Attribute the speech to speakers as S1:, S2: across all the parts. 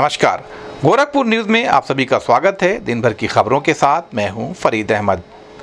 S1: नमस्कार, गोरखपुर न्यूज़ में आप सभी का स्वागत है। दिन भर की खबरों के साथ मैं हूं फरीद अहमद।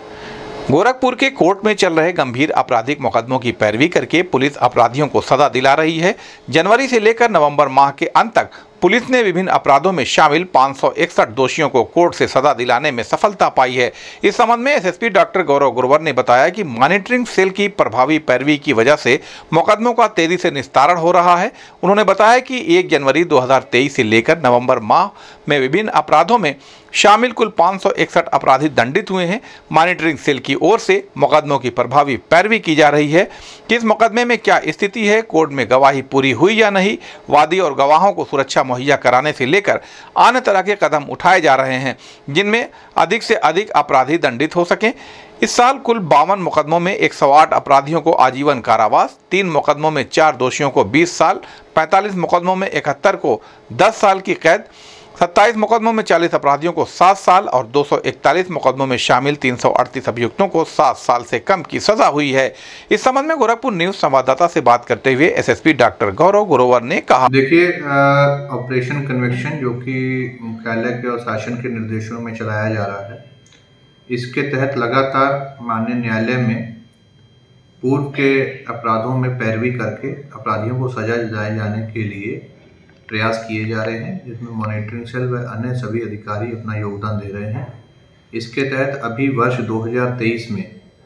S1: गोरखपुर के कोर्ट में चल रहे गंभीर आपराधिक मुकदमों की पैरवी करके पुलिस अपराधियों को सजा दिला रही है। जनवरी से लेकर नवंबर माह के अंत तक पुलिस ने विभिन्न अपराधों में शामिल 561 दोषियों को कोर्ट से सजा दिलाने में सफलता पाई है। इस संबंध में एसएसपी डॉक्टर गौरव गुरवर ने बताया कि मॉनिटरिंग सेल की प्रभावी पैरवी की वजह से मुकदमों का तेजी से निस्तारण हो रहा है। उन्होंने बताया कि 1 जनवरी 2023 से लेकर नवंबर माह में विभिन्न अपराधों में शामिल कुल 561 अपराधी दंडित हुए हैं। मॉनिटरिंग सेल की ओर से मुकदमों की प्रभावी पैरवी की जा रही है। किस मुकदमे में क्या स्थिति है, कोर्ट में गवाही पूरी हुई या नहीं, वादी और गवाहों को सुरक्षा मुहैया कराने से लेकर अन्य तरह के कदम उठाए जा रहे हैं जिनमें अधिक से अधिक अपराधी दंडित हो सकें। इस साल कुल 52 मुकदमों में 108 अपराधियों को आजीवन कारावास, 3 मुकदमों में 4 दोषियों को 20 साल, 45 मुकदमों में 71 को 10 साल की कैद, 27 मुकदमों में 40 अपराधियों को 7 साल और 241 मुकदमों में शामिल 338 अभियुक्तों को 7 साल से कम की सजा हुई है। इस संबंध में गोरखपुर न्यूज संवाददाता से बात करते हुए एसएसपी डॉक्टर गौरव गुरवर ने कहा,
S2: देखिए, ऑपरेशन कन्विक्शन जो कि मुख्यालय के और शासन के निर्देशों में चलाया जा रहा है, इसके तहत लगातार माननीय न्यायालय में पूर्व के अपराधों में पैरवी करके अपराधियों को सजा दिलाए जाने के लिए प्रयास किए जा रहे हैं, जिसमें मॉनिटरिंग सेल व अन्य सभी अधिकारी अपना योगदान दे रहे हैं। इसके तहत अभी वर्ष 2023 में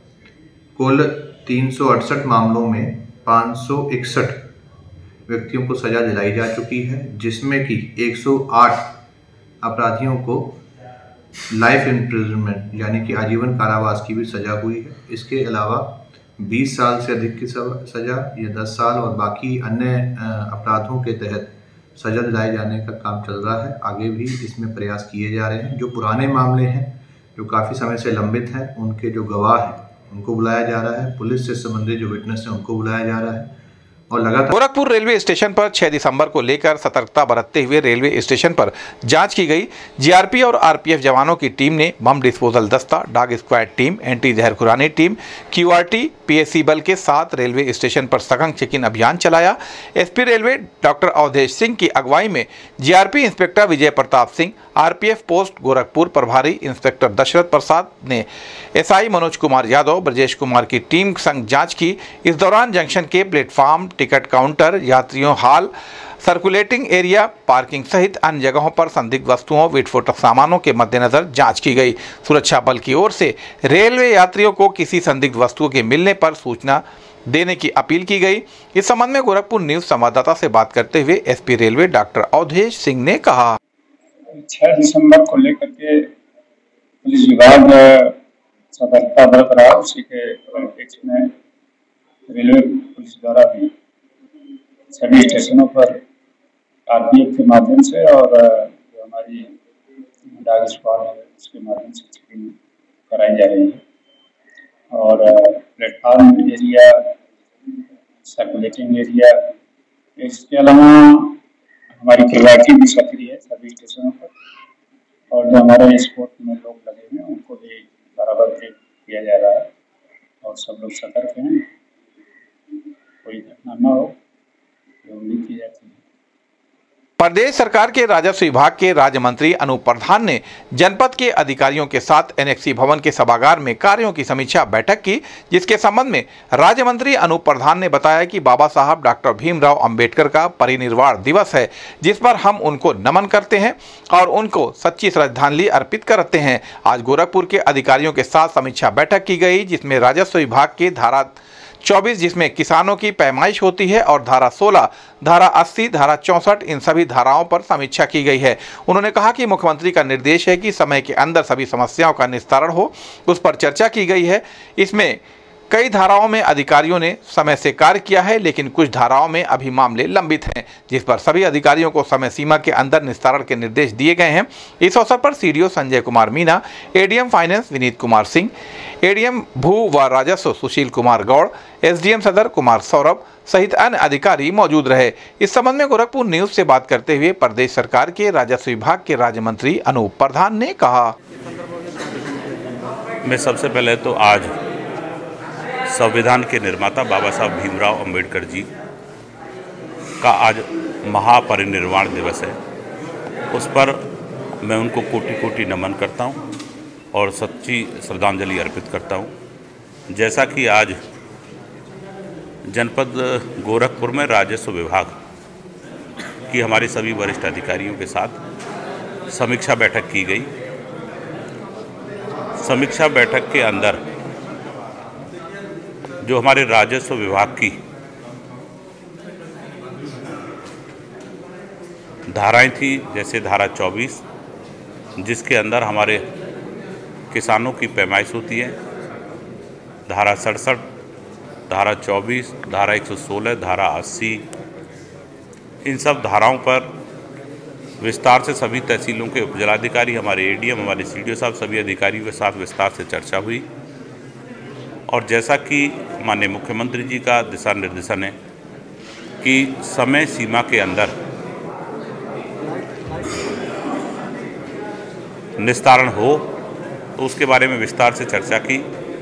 S2: कुल 368 मामलों में 561 व्यक्तियों को सजा दिलाई जा चुकी है, जिसमें कि 108 अपराधियों को लाइफ इम्प्रिजनमेंट यानी कि आजीवन कारावास की भी सजा हुई है। इसके अलावा 20 साल से अधिक की सजा या 10 साल और बाकी अन्य अपराधों के तहत सजा दिलाए जाने का काम चल रहा है। आगे भी इसमें प्रयास किए जा रहे हैं। जो पुराने मामले हैं, जो काफ़ी समय से लंबित हैं, उनके जो गवाह हैं उनको बुलाया जा रहा है। पुलिस से संबंधित जो विटनेस हैं उनको बुलाया जा रहा है। और लगातार
S1: गोरखपुर रेलवे स्टेशन पर 6 दिसंबर को लेकर सतर्कता बरतते हुए रेलवे स्टेशन पर जांच की गई। जीआरपी और आरपीएफ जवानों की टीम ने बम डिस्पोजल दस्ता, डॉग स्क्वाड टीम, एंटी जहर खुरानी टीम, क्यूआरटी, पीएससी बल के साथ रेलवे स्टेशन पर सघन चेकिंग अभियान चलाया। SP railway doctor Awadhesh Singh की अगुवाई में GRP inspector Vijay Pratap Singh, RPF post Gorakhpur प्रभारी इंस्पेक्टर दशरथ प्रसाद ने एसआई मनोज कुमार यादव, ब्रजेश कुमार की टीम संग जांच की। इस दौरान जंक्शन के प्लेटफॉर्म, टिकट काउंटर, यात्रियों हॉल, सर्कुलेटिंग एरिया, पार्किंग सहित अन्य जगहों पर संदिग्ध वस्तुओं, विस्फोटक सामानों के मद्देनजर जांच की गई। सुरक्षा बल की ओर से रेलवे यात्रियों को किसी संदिग्ध वस्तुओं के मिलने पर सूचना देने की अपील की गई। इस संबंध में गोरखपुर न्यूज संवाददाता से बात करते हुए SP railway doctor Awadhesh Singh ने कहा,
S3: 6 दिसंबर को लेकर के पुलिस विभाग सतर्कता बरत रहा है। उसी के परिप्रेक्ष्य में रेलवे पुलिस द्वारा भी सभी स्टेशनों पर आरपीएफ के माध्यम से और जो हमारी डॉग स्क्वाड है उसके माध्यम से चेकिंग कराई जा रही है। और प्लेटफॉर्म एरिया, सर्कुलेटिंग एरिया, इसके अलावा हमारी क्यूआरटी भी सक्रिय है सभी स्टेशनों पर। और जो हमारे स्पोर्ट में लोग लगे हुए हैं उनको भी बराबर किया जा रहा है और सब लोग सतर्क हैं, कोई घटना न हो जो उम्मीद की जाती है।
S1: प्रदेश सरकार के राजस्व विभाग के राज्य मंत्री अनूप प्रधान ने जनपद के अधिकारियों के साथ एनेक्सी भवन के सभागार में कार्यों की समीक्षा बैठक की, जिसके संबंध में राज्य मंत्री अनूप प्रधान ने बताया कि बाबा साहब डॉक्टर भीमराव अंबेडकर का परिनिर्वाण दिवस है, जिस पर हम उनको नमन करते हैं और उनको सच्ची श्रद्धांजलि अर्पित करते हैं। आज गोरखपुर के अधिकारियों के साथ समीक्षा बैठक की गई, जिसमें राजस्व विभाग की धारा 24 जिसमें किसानों की पैमाइश होती है और धारा 16, धारा 80, धारा 64 इन सभी धाराओं पर समीक्षा की गई है। उन्होंने कहा कि मुख्यमंत्री का निर्देश है कि समय के अंदर सभी समस्याओं का निस्तारण हो, उस पर चर्चा की गई है। इसमें कई धाराओं में अधिकारियों ने समय से कार्य किया है, लेकिन कुछ धाराओं में अभी मामले लंबित हैं, जिस पर सभी अधिकारियों को समय सीमा के अंदर निस्तारण के निर्देश दिए गए हैं। इस अवसर पर CDO Sanjay Kumar Meena, ADM finance Vineet Kumar Singh, ADM भू व राजस्व सुशील कुमार गौड़, एसडीएम सदर कुमार सौरभ सहित अन्य अधिकारी मौजूद रहे। इस संबंध में गोरखपुर न्यूज से बात करते हुए प्रदेश सरकार के राजस्व विभाग के राज्य मंत्री अनूप प्रधान ने कहा,
S4: मैं सबसे पहले तो आज संविधान के निर्माता बाबा साहब भीमराव अंबेडकर जी का आज महापरिनिर्वाण दिवस है। उस पर मैं उनको कोटि कोटि नमन करता हूं और सच्ची श्रद्धांजलि अर्पित करता हूं। जैसा कि आज जनपद गोरखपुर में राजस्व विभाग की हमारे सभी वरिष्ठ अधिकारियों के साथ समीक्षा बैठक की गई। समीक्षा बैठक के अंदर जो हमारे राजस्व विभाग की धाराएं थी, जैसे धारा 24 जिसके अंदर हमारे किसानों की पैमाइश होती है, धारा 67, धारा 24, धारा 116, धारा 80, इन सब धाराओं पर विस्तार से सभी तहसीलों के उपजिलाधिकारी, हमारे एडीएम, हमारे सीडीओ साहब, सभी अधिकारियों के साथ विस्तार से चर्चा हुई। और जैसा कि माननीय मुख्यमंत्री जी का दिशा निर्देशन है कि समय सीमा के अंदर निस्तारण हो, तो उसके बारे में विस्तार से चर्चा की।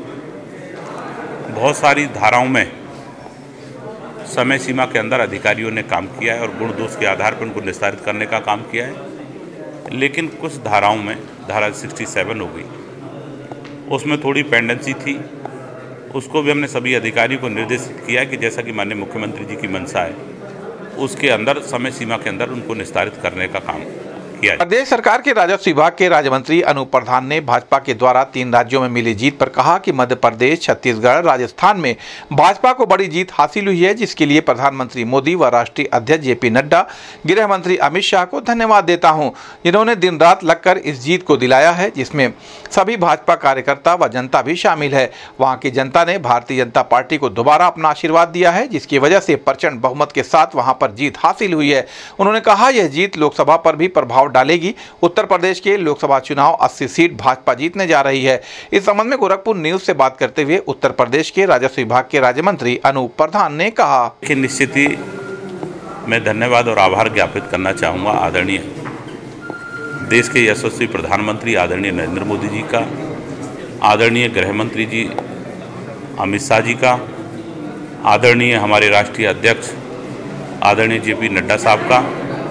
S4: बहुत सारी धाराओं में समय सीमा के अंदर अधिकारियों ने काम किया है और गुण दोष के आधार पर उनको निस्तारित करने का काम किया है, लेकिन कुछ धाराओं में धारा 67 हो गई, उसमें थोड़ी पेंडेंसी थी। उसको भी हमने सभी अधिकारियों को निर्देशित किया कि जैसा कि माननीय मुख्यमंत्री जी की मंशा है, उसके अंदर समय सीमा के अंदर उनको निस्तारित करने का काम किया।
S1: प्रदेश सरकार के राजस्व विभाग के राज्य मंत्री अनूप प्रधान ने भाजपा के द्वारा 3 राज्यों में मिली जीत पर कहा कि मध्य प्रदेश, छत्तीसगढ़, राजस्थान में भाजपा को बड़ी जीत हासिल हुई है, जिसके लिए प्रधानमंत्री मोदी व राष्ट्रीय अध्यक्ष जेपी नड्डा, गृह मंत्री अमित शाह को धन्यवाद देता हूं, जिन्होंने दिन रात लगकर इस जीत को दिलाया है, जिसमें सभी भाजपा कार्यकर्ता व जनता भी शामिल है। वहां की जनता ने भारतीय जनता पार्टी को दोबारा अपना आशीर्वाद दिया है, जिसकी वजह से प्रचंड बहुमत के साथ वहां पर जीत हासिल हुई है। उन्होंने कहा यह जीत लोकसभा पर भी प्रभाव डालेगी। उत्तर प्रदेश के लोकसभा चुनाव 80 सीट भाजपा जीतने जा रही है। इस संबंध में गोरखपुर न्यूज से बात करते हुए उत्तर प्रदेश के राजस्व विभाग के राज्य मंत्री अनूप प्रधान ने कहा
S4: कि निश्चित ही मैं धन्यवाद और आभार ज्ञापित करना चाहूँगा आदरणीय देश के यशस्वी प्रधानमंत्री आदरणीय नरेंद्र मोदी जी का, आदरणीय गृह मंत्री जी अमित शाह जी का, आदरणीय हमारे राष्ट्रीय अध्यक्ष आदरणीय जेपी नड्डा साहब का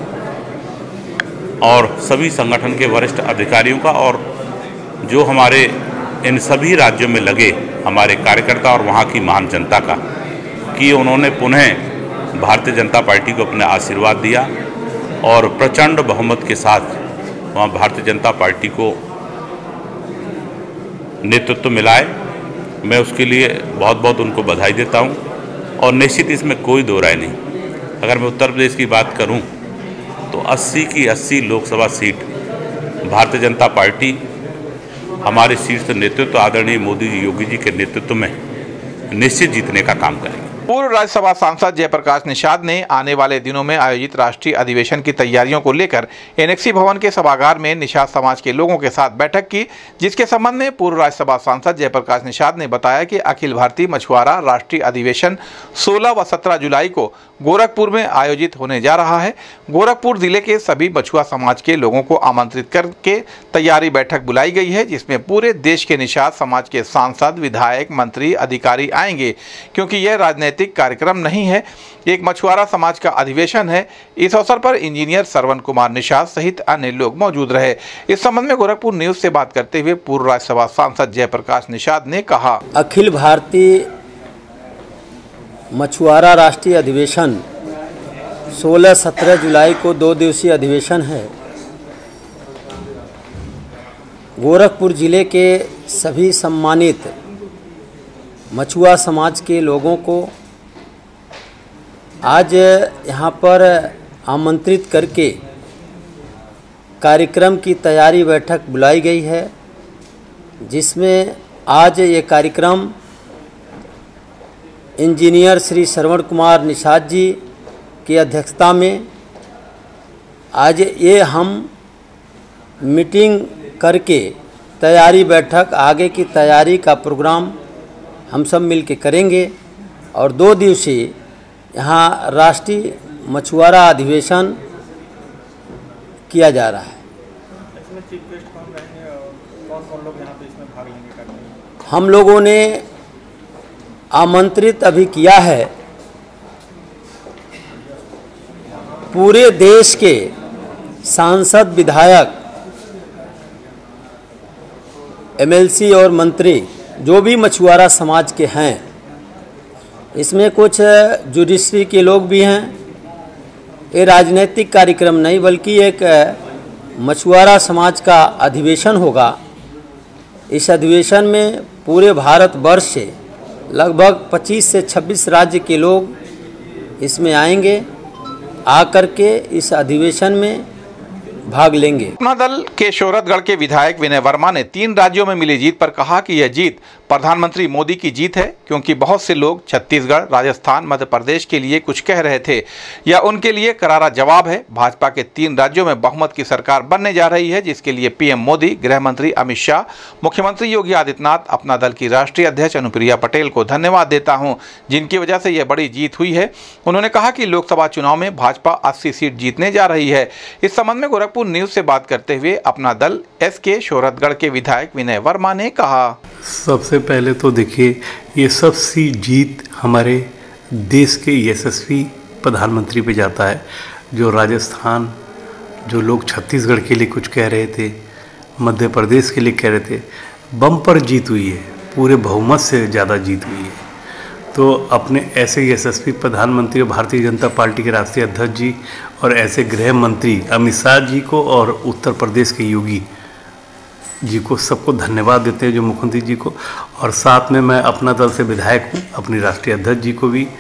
S4: और सभी संगठन के वरिष्ठ अधिकारियों का, और जो हमारे इन सभी राज्यों में लगे हमारे कार्यकर्ता और वहाँ की महान जनता का, कि उन्होंने पुनः भारतीय जनता पार्टी को अपना आशीर्वाद दिया और प्रचंड बहुमत के साथ वहाँ भारतीय जनता पार्टी को नेतृत्व मिला है। मैं उसके लिए बहुत बहुत उनको बधाई देता हूँ और निश्चित इसमें कोई दो राय नहीं। अगर मैं उत्तर प्रदेश की बात करूँ तो 80 की 80 लोकसभा सीट भारतीय जनता पार्टी हमारे शीर्ष नेतृत्व आदरणीय मोदी जी, योगी जी के नेतृत्व में निश्चित जीतने का काम करेंगे।
S1: पूर्व राज्यसभा सांसद जयप्रकाश निषाद ने आने वाले दिनों में आयोजित राष्ट्रीय अधिवेशन की तैयारियों को लेकर एनेक्सी भवन के सभागार में निषाद समाज के लोगों के साथ बैठक की, जिसके संबंध में पूर्व राज्यसभा सांसद जयप्रकाश निषाद ने बताया कि अखिल भारतीय मछुआरा राष्ट्रीय अधिवेशन 16 व 17 जुलाई को गोरखपुर में आयोजित होने जा रहा है। गोरखपुर जिले के सभी मछुआ समाज के लोगों को आमंत्रित करके तैयारी बैठक बुलाई गई है, जिसमें पूरे देश के निषाद समाज के सांसद, विधायक, मंत्री, अधिकारी आएंगे, क्योंकि यह राजनीतिक कार्यक्रम नहीं है, एक मछुआरा समाज का अधिवेशन है। इस अवसर पर इंजीनियर श्रवण कुमार निषाद सहित अन्य लोग मौजूद रहे। इस संबंध में गोरखपुर न्यूज से बात करते हुए पूर्व राज्यसभा सांसद जयप्रकाश निषाद ने कहा,
S5: अखिल भारतीय मछुआरा राष्ट्रीय अधिवेशन 16-17 जुलाई को 2 दिवसीय अधिवेशन है। गोरखपुर जिले के सभी सम्मानित मछुआ समाज के लोगों को आज यहाँ पर आमंत्रित करके कार्यक्रम की तैयारी बैठक बुलाई गई है, जिसमें आज ये कार्यक्रम इंजीनियर श्री श्रवण कुमार निषाद जी की अध्यक्षता में आज ये हम मीटिंग करके तैयारी बैठक, आगे की तैयारी का प्रोग्राम हम सब मिल के करेंगे और 2 दिवसीय यहाँ राष्ट्रीय मछुआरा अधिवेशन किया जा रहा है।
S6: इसमें चीफ गेस्ट कौन रहेंगे और कौन लोग यहाँ पे इसमें भाग लेंगे?
S5: हम लोगों ने आमंत्रित अभी किया है पूरे देश के सांसद, विधायक, एमएलसी और मंत्री जो भी मछुआरा समाज के हैं, इसमें कुछ जुडिशरी के लोग भी हैं। ये राजनीतिक कार्यक्रम नहीं बल्कि एक मछुआरा समाज का अधिवेशन होगा। इस अधिवेशन में पूरे भारतवर्ष से लगभग 25 से 26 राज्य के लोग इसमें आएंगे, आकर के इस अधिवेशन में भाग लेंगे।
S1: अपना दल के शोहरतगढ़ के विधायक विनय वर्मा ने 3 राज्यों में मिली जीत पर कहा कि यह जीत प्रधानमंत्री मोदी की जीत है, क्योंकि बहुत से लोग छत्तीसगढ़, राजस्थान, मध्य प्रदेश के लिए कुछ कह रहे थे। यह उनके लिए करारा जवाब है। भाजपा के 3 राज्यों में बहुमत की सरकार बनने जा रही है, जिसके लिए पीएम मोदी, गृह मंत्री अमित शाह, मुख्यमंत्री योगी आदित्यनाथ, अपना दल की राष्ट्रीय अध्यक्ष अनुप्रिया पटेल को धन्यवाद देता हूं, जिनकी वजह से यह बड़ी जीत हुई है। उन्होंने कहा कि लोकसभा चुनाव में भाजपा 80 सीट जीतने जा रही है। इस संबंध में गोरखपुर न्यूज से बात करते हुए अपना दल एसके शोहरतगढ़ के विधायक विनय वर्मा ने कहा,
S7: सबसे पहले तो देखिए, ये सबसे जीत हमारे देश के यशस्वी प्रधानमंत्री पे जाता है। जो राजस्थान, जो लोग छत्तीसगढ़ के लिए कुछ कह रहे थे, मध्य प्रदेश के लिए कह रहे थे, बम्पर जीत हुई है, पूरे बहुमत से ज़्यादा जीत हुई है। तो अपने ऐसे यशस्वी प्रधानमंत्री और भारतीय जनता पार्टी के राष्ट्रीय अध्यक्ष जी और ऐसे गृह मंत्री अमित शाह जी को और उत्तर प्रदेश के योगी जी को सबको धन्यवाद देते हैं, जो मुख्यमंत्री जी को। और साथ में मैं अपना दल से विधायक हूँ, अपनी राष्ट्रीय अध्यक्ष जी को भी,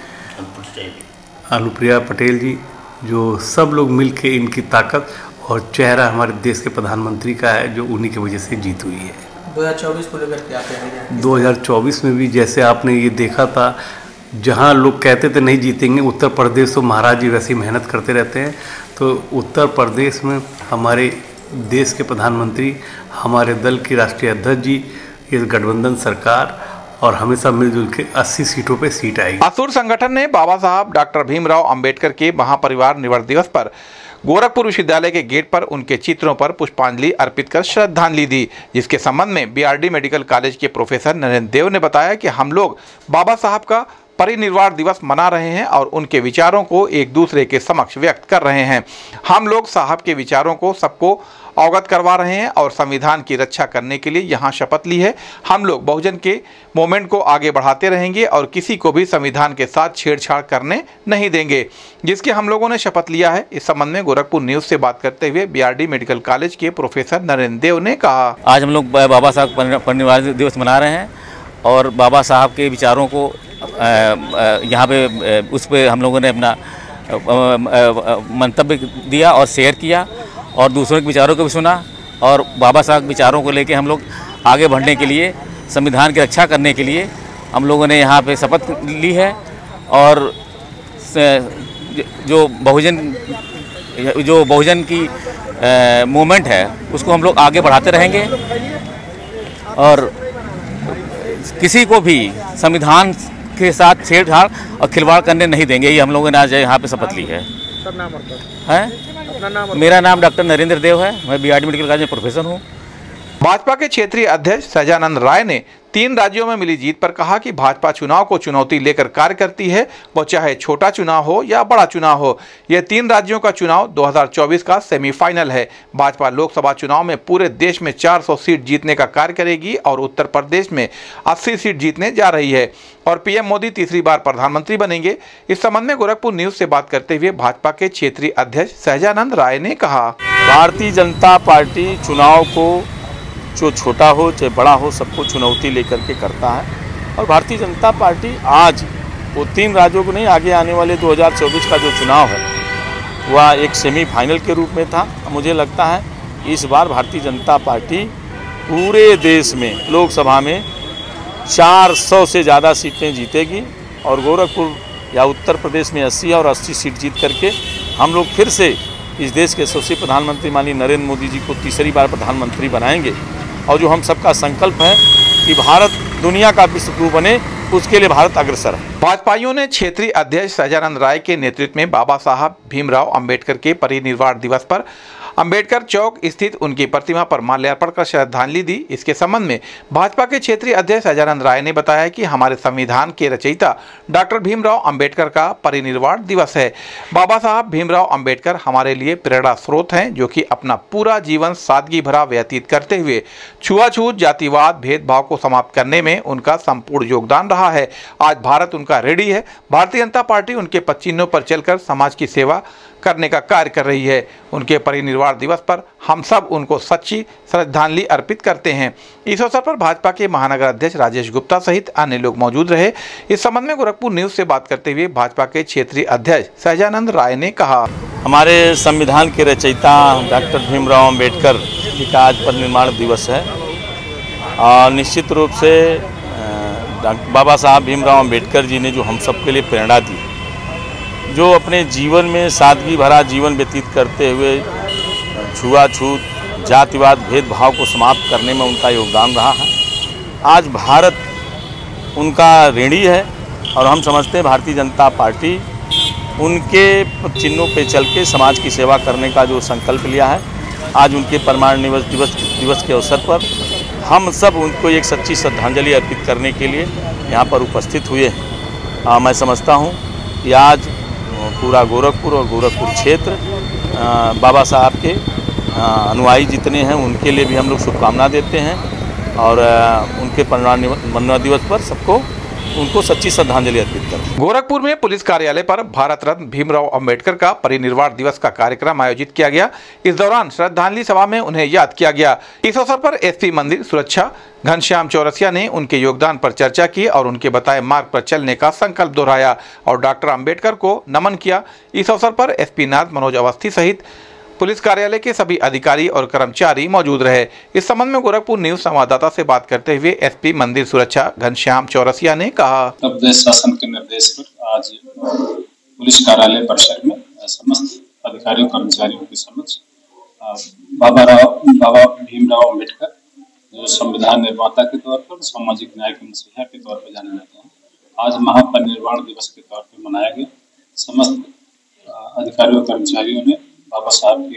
S7: अनुप्रिया पटेल जी, जो सब लोग मिलके इनकी ताकत और चेहरा हमारे देश के प्रधानमंत्री का है, जो उन्हीं की वजह से जीत हुई है।
S6: 2024 को लेकर क्या कहेंगे?
S7: 2024 में भी जैसे आपने ये देखा था, जहाँ लोग कहते थे नहीं जीतेंगे, उत्तर प्रदेश तो महाराज जी वैसी मेहनत करते रहते हैं। तो उत्तर प्रदेश में हमारे देश के प्रधानमंत्री, हमारे दल की राष्ट्रीय अध्यक्ष जी, इस गठबंधन सरकार और हमेशा मिलजुल के 80 सीटों पे सीट आएगी।
S1: असुर संगठन ने बाबा साहब डॉक्टर भीमराव अंबेडकर के महापरिवार निवर्त दिवस पर गोरखपुर विश्वविद्यालय के गेट पर उनके चित्रों पर पुष्पांजलि अर्पित कर श्रद्धांजलि दी, जिसके संबंध में बीआरडी मेडिकल कॉलेज के प्रोफेसर नरेंद्र देव ने बताया कि हम लोग बाबा साहब का परिनिर्वाण दिवस मना रहे हैं और उनके विचारों को एक दूसरे के समक्ष व्यक्त कर रहे हैं। हम लोग साहब के विचारों को सबको अवगत करवा रहे हैं और संविधान की रक्षा करने के लिए यहाँ शपथ ली है। हम लोग बहुजन के मूवमेंट को आगे बढ़ाते रहेंगे और किसी को भी संविधान के साथ छेड़छाड़ करने नहीं देंगे, जिसके हम लोगों ने शपथ लिया है। इस संबंध में गोरखपुर न्यूज से बात करते हुए बीआरडी मेडिकल कॉलेज के प्रोफेसर नरेंद्र देव ने कहा,
S8: आज हम लोग बाबा साहब परिनिर्वाण दिवस मना रहे हैं और बाबा साहब के विचारों को यहाँ पे उस पर हम लोगों ने अपना मंतव्य दिया और शेयर किया और दूसरों के विचारों को भी सुना और बाबा साहब विचारों को लेके हम लोग आगे बढ़ने के लिए, संविधान की रक्षा करने के लिए हम लोगों ने यहाँ पे शपथ ली है। और जो बहुजन की मूवमेंट है उसको हम लोग आगे बढ़ाते रहेंगे और किसी को भी संविधान के साथ छेड़छाड़ और खिलवाड़ करने नहीं देंगे। ये हम लोगों ने आज यहाँ पे शपथ ली है। मेरा नाम डॉक्टर नरेंद्र देव है, मैं बीआरडी मेडिकल कॉलेज में प्रोफेसर हूँ।
S1: भाजपा के क्षेत्रीय अध्यक्ष सहजानंद राय ने 3 राज्यों में मिली जीत पर कहा कि भाजपा चुनाव को चुनौती लेकर कार्य करती है, वो चाहे छोटा चुनाव हो या बड़ा चुनाव हो। यह 3 राज्यों का चुनाव 2024 का सेमीफाइनल है। भाजपा लोकसभा चुनाव में पूरे देश में 400 सीट जीतने का कार्य करेगी और उत्तर प्रदेश में 80 सीट जीतने जा रही है और पीएम मोदी तीसरी बार प्रधानमंत्री बनेंगे। इस संबंध में गोरखपुर न्यूज से बात करते हुए भाजपा के क्षेत्रीय अध्यक्ष सहजानंद राय ने कहा,
S9: भारतीय जनता पार्टी चुनाव को जो छोटा हो चाहे बड़ा हो सबको चुनौती लेकर के करता है और भारतीय जनता पार्टी आज वो 3 राज्यों को नहीं, आगे आने वाले 2024 का जो चुनाव है वह एक सेमीफाइनल के रूप में था। मुझे लगता है इस बार भारतीय जनता पार्टी पूरे देश में लोकसभा में 400 से ज़्यादा सीटें जीतेगी और गोरखपुर या उत्तर प्रदेश में 80 और 80 सीट जीत करके हम लोग फिर से इस देश के यशस्वी प्रधानमंत्री माननीय नरेंद्र मोदी जी को तीसरी बार प्रधानमंत्री बनाएंगे। और जो हम सबका संकल्प है कि भारत दुनिया का विश्व गुरु बने, उसके लिए भारत अग्रसर है।
S1: भाजपाइयों ने क्षेत्रीय अध्यक्ष सहजानंद राय के नेतृत्व में बाबा साहब भीमराव अंबेडकर के परिनिर्वाण दिवस पर अंबेडकर चौक स्थित उनकी प्रतिमा पर माल्यार्पण कर श्रद्धांजलि दी। इसके संबंध में भाजपा के क्षेत्रीय अध्यक्ष सहजानंद राय ने बताया कि हमारे संविधान के रचयिता डॉक्टर भीमराव अंबेडकर का परिनिर्वाण दिवस है। बाबा साहब भीमराव अंबेडकर हमारे लिए प्रेरणा स्रोत हैं, जो कि अपना पूरा जीवन सादगी भरा व्यतीत करते हुए छुआछूत, जातिवाद, भेदभाव को समाप्त करने में उनका संपूर्ण योगदान रहा है। आज भारत उनका ऋणी है। भारतीय जनता पार्टी उनके पद चिन्हों पर चलकर समाज की सेवा करने का कार्य कर रही है। उनके परिनिर्वाण दिवस पर हम सब उनको सच्ची श्रद्धांजलि अर्पित करते हैं। इस अवसर पर भाजपा के महानगर अध्यक्ष राजेश गुप्ता सहित अन्य लोग मौजूद रहे। इस संबंध में गोरखपुर न्यूज से बात करते हुए भाजपा के क्षेत्रीय अध्यक्ष सहजानंद राय ने कहा,
S9: हमारे संविधान के रचयिता डॉक्टर भीमराव अंबेडकर जी का आज परिनिर्वाण दिवस है और निश्चित रूप से बाबा साहब भीमराव अंबेडकर जी ने जो हम सब के लिए प्रेरणा दी, जो अपने जीवन में सादगी भरा जीवन व्यतीत करते हुए छुआछूत, जातिवाद, भेदभाव को समाप्त करने में उनका योगदान रहा है। आज भारत उनका ऋणी है और हम समझते हैं भारतीय जनता पार्टी उनके चिन्हों पे चल के समाज की सेवा करने का जो संकल्प लिया है, आज उनके परिनिर्वाण दिवस के अवसर पर हम सब उनको एक सच्ची श्रद्धांजलि अर्पित करने के लिए यहाँ पर उपस्थित हुए हैं। मैं समझता हूँ कि आज पूरा गोरखपुर और गोरखपुर क्षेत्र बाबा साहब के अनुयायी जितने हैं उनके लिए भी हम लोग शुभकामना देते हैं और उनके परिनिर्वाण दिवस पर सबको उनको सच्ची श्रद्धांजलि अर्पित करें।
S1: गोरखपुर में पुलिस कार्यालय पर भारत रत्न भीमराव अंबेडकर का परिनिर्वाण दिवस का कार्यक्रम आयोजित किया गया। इस दौरान श्रद्धांजलि सभा में उन्हें याद किया गया। इस अवसर पर एसपी मंदिर सुरक्षा घनश्याम चौरसिया ने उनके योगदान पर चर्चा की और उनके बताए मार्ग पर चलने का संकल्प दोहराया और डॉक्टर अंबेडकर को नमन किया। इस अवसर पर एसपी नाथ मनोज अवस्थी सहित पुलिस कार्यालय के सभी अधिकारी और कर्मचारी मौजूद रहे। इस संबंध में गोरखपुर न्यूज संवाददाता से बात करते हुए एसपी मंदिर सुरक्षा घनश्याम चौरसिया ने कहा,
S3: प्रदेश शासन के निर्देश पर आज पुलिस कार्यालय परिसर में समस्त अधिकारियों कर्मचारियों के समक्ष बाबा भीमराव अंबेडकर जो संविधान निर्माता के तौर पर, सामाजिक न्याय के मसीहा के तौर पर जाने जाते हैं, आज महापरिनिर्वाण दिवस के तौर पर मनाया गया। समस्त अधिकारियों कर्मचारियों ने बाबा साहब के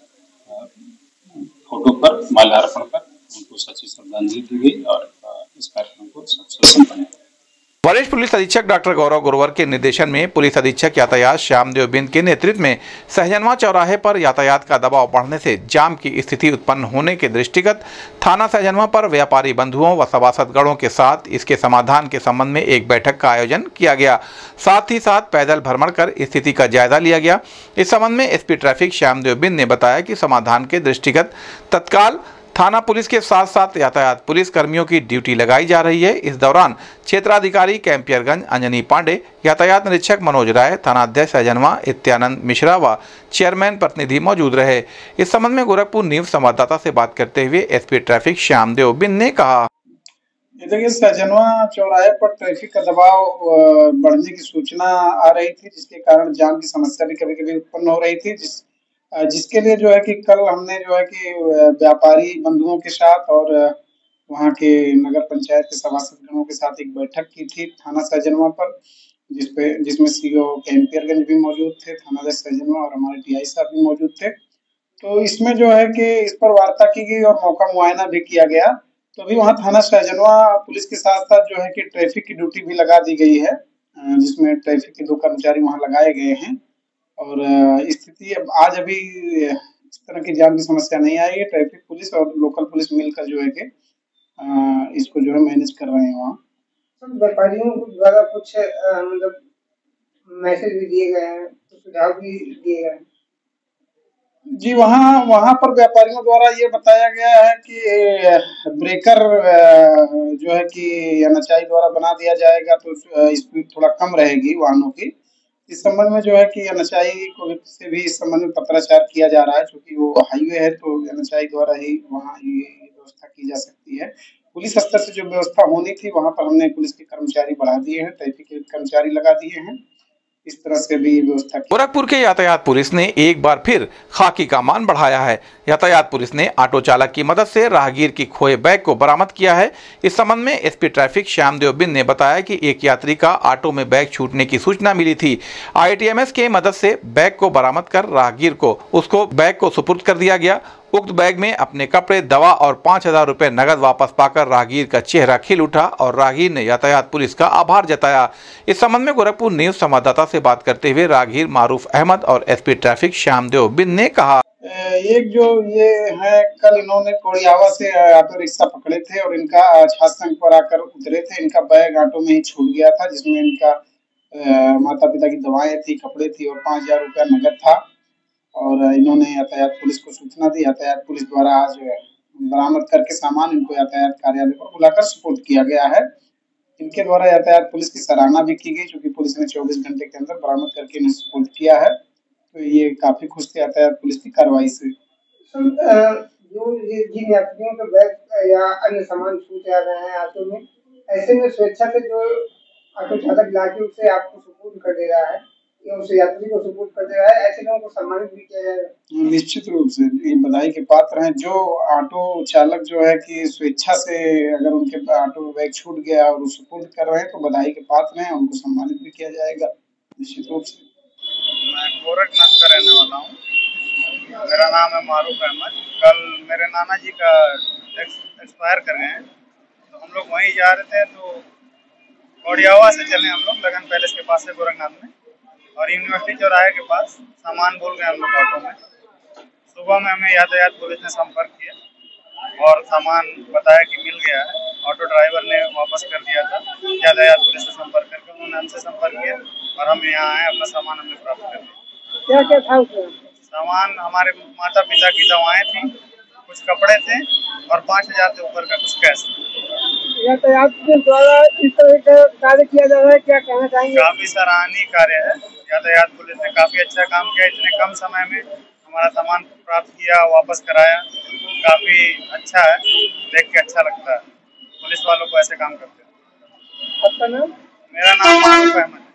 S3: फोटो पर माल्यार्पण कर उनको सच्ची श्रद्धांजलि दी गई और इस कार्यक्रम को सफल संपन्न किया।
S1: वरिष्ठ पुलिस अधीक्षक डॉक्टर गौरव गुरवर के निर्देशन में पुलिस अधीक्षक यातायात श्यामदेव बिंद के नेतृत्व में सहजनवा चौराहे पर यातायात का दबाव बढ़ने से जाम की स्थिति उत्पन्न होने के दृष्टिगत थाना सहजनवा पर व्यापारी बंधुओं व सभासदगणों के साथ इसके समाधान के संबंध में एक बैठक का आयोजन किया गया। साथ ही साथ पैदल भ्रमण कर स्थिति का जायजा लिया गया। इस संबंध में एसपी ट्रैफिक श्यामदेव बिंद ने बताया कि समाधान के दृष्टिगत तत्काल थाना पुलिस के साथ साथ यातायात पुलिस कर्मियों की ड्यूटी लगाई जा रही है। इस दौरान क्षेत्राधिकारी कैंपियरगंज अंजनी पांडे, यातायात निरीक्षक मनोज राय, थानाध्यक्ष सहजनवा इत्यानंद मिश्रा व चेयरमैन प्रतिनिधि मौजूद रहे। इस संबंध में गोरखपुर न्यूज संवाददाता से बात करते हुए एसपी ट्रैफिक श्यामदेव बिंद ने कहा,
S10: देखिए, सहजनवा चौराहे पर ट्रैफिक का दबाव बढ़ने की सूचना आ रही थी, जिसके कारण जाम की समस्या भी कभी कभी उत्पन्न हो रही थी, जिसके लिए जो है कि कल हमने जो है कि व्यापारी बंधुओं के साथ और वहाँ के नगर पंचायत के सभासदगणों के साथ एक बैठक की थी थाना सहजनवा पर, जिसमें सीओ कैंपियरगंज भी मौजूद थे, थानाध्यक्ष सहजनवा और हमारे टीआई साहब भी मौजूद थे। तो इसमें जो है कि इस पर वार्ता की गई और मौका मुआयना भी किया गया। तो अभी वहाँ थाना सहजनवा पुलिस के साथ साथ जो है कि ट्रैफिक की ड्यूटी भी लगा दी गई है, जिसमें ट्रैफिक के 2 कर्मचारी वहाँ लगाए गए हैं और स्थिति अब आज अभी इस तरह की जाम की समस्या नहीं आई है। ट्रैफिक पुलिस और लोकल पुलिस मिलकर जो है कि इसको जो है मैनेज कर रहे हैं। वहाँ
S11: व्यापारियों द्वारा कुछ मतलब मैसेज भी दिए गए हैं, सुझाव भी दिए गए हैं
S10: जी। वहाँ पर व्यापारियों द्वारा ये बताया गया है कि ब्रेकर जो है कि एनएचआई द्वारा बना दिया जाएगा तो स्पीड थोड़ा कम रहेगी वाहनों की। इस संबंध में जो है कि एनएचआई को से भी इस संबंध में पत्राचार किया जा रहा है, क्योंकि वो हाईवे है तो एनएचआई द्वारा ही वहाँ ये व्यवस्था की जा सकती है। पुलिस स्तर से जो व्यवस्था होनी थी वहाँ पर हमने पुलिस के कर्मचारी बढ़ा दिए हैं, ट्रैफिक के कर्मचारी लगा दिए हैं। इस तरह से भी व्यवस्था की।
S1: गोरखपुर के यातायात पुलिस ने एक बार फिर खाकी का मान बढ़ाया है। यातायात पुलिस ने ऑटो चालक की मदद से राहगीर की खोए बैग को बरामद किया है। इस संबंध में एसपी ट्रैफिक श्यामदेव बिंद ने बताया कि एक यात्री का ऑटो में बैग छूटने की सूचना मिली थी। ITMS के मदद से बैग को बरामद कर राहगीर को उसको बैग को सुपुर्द कर दिया गया। उक्त बैग में अपने कपड़े, दवा और 5,000 रुपए नगद वापस पाकर राहगीर का चेहरा खिल उठा और राहगीर ने यातायात पुलिस का आभार जताया। इस संबंध में गोरखपुर न्यूज संवाददाता से बात करते हुए राहगीर मारूफ अहमद और एसपी ट्रैफिक श्यामदेव बिंद ने कहा,
S10: एक जो ये है, कल इन्होंने कोड़ियावा से ऑटो रिक्शा पकड़े थे और इनका छात्रसंघ पर आकर उतरे थे। इनका बैग ऑटो में ही छूट गया था, जिसमें इनका माता पिता की दवाएं थी, कपड़े थी और 5,000 रुपया नगद था। और इन्होंने यातायात पुलिस को सूचना दी। यातायात पुलिस द्वारा आज बरामद करके सामान इनको यातायात कार्यालय पर बुलाकर सुपुर्द किया गया है। इनके द्वारा यातायात पुलिस की सराहना भी की गई, क्योंकि पुलिस ने 24 घंटे के अंदर बरामद करके इन्हें सुपुर्द किया है। तो ये काफी खुश थे यातायात पुलिस की कार्रवाई से।
S11: जो जिन यात्रियों के बैग या अन्य सामान छूट आ रहे हैं ऑटो में, ऐसे में स्वेच्छा से जो ऑटो चालक लाके उसे आपको सुपुर्द कर दे रहा है या उस यात्री को सुपुर्द कर दे रहा है, ऐसे लोगों को सम्मानित भी किया जाएगा।
S10: निश्चित रूप से ये बधाई के पात्र हैं। जो ऑटो चालक जो है कि स्वेच्छा से अगर उनके ऑटो में बैग छूट गया और वो सुपुर्द कर रहे हैं तो बधाई के पात्र हैं, उनको सम्मानित भी किया जाएगा निश्चित रूप से।
S12: मैं गोरखनाथ का रहने वाला हूँ। मेरा नाम है मारूफ अहमद। कल मेरे नाना जी का एक्सपायर कर गए हैं, तो हम लोग वहीं जा रहे थे। तो कोड़ियावा से चले हम लोग लगन पैलेस के पास है गोरखनाथ में, और यूनिवर्सिटी चौराहे के पास सामान भूल गए हम लोग ऑटो में। सुबह में हमें यातायात पुलिस ने संपर्क किया और सामान बताया कि मिल गया है। ऑटो ड्राइवर ने वापस कर दिया था। यातायात पुलिस से संपर्क करके उन्होंने हमसे संपर्क किया और हम यहाँ आए, अपना सामान हमने प्राप्त कर लिया।
S11: क्या क्या था उसमें?
S12: सामान हमारे माता पिता की दवाएं थी, कुछ कपड़े थे और 5,000 से ऊपर का कुछ कैश।
S11: यातायात पुलिस द्वारा इस तरह का कार्य किया जा रहा है, क्या कहना चाहेंगे?
S12: काफी सराहनीय कार्य है। यातायात पुलिस ने काफी अच्छा काम किया। इतने कम समय में हमारा सामान प्राप्त किया, वापस कराया, काफी अच्छा है। देख के अच्छा लगता है, पुलिस वालों को ऐसे काम करते हैं।
S11: आपका नाम?
S12: मेरा नाम मारूफ अहमद।